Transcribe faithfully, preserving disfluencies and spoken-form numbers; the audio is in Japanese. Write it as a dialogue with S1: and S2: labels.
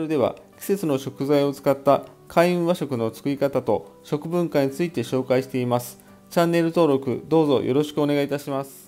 S1: ルでは季節の食材を使った開運和食の作り方と食文化について紹介しています。チャンネル登録どうぞよろしくお願いいたします。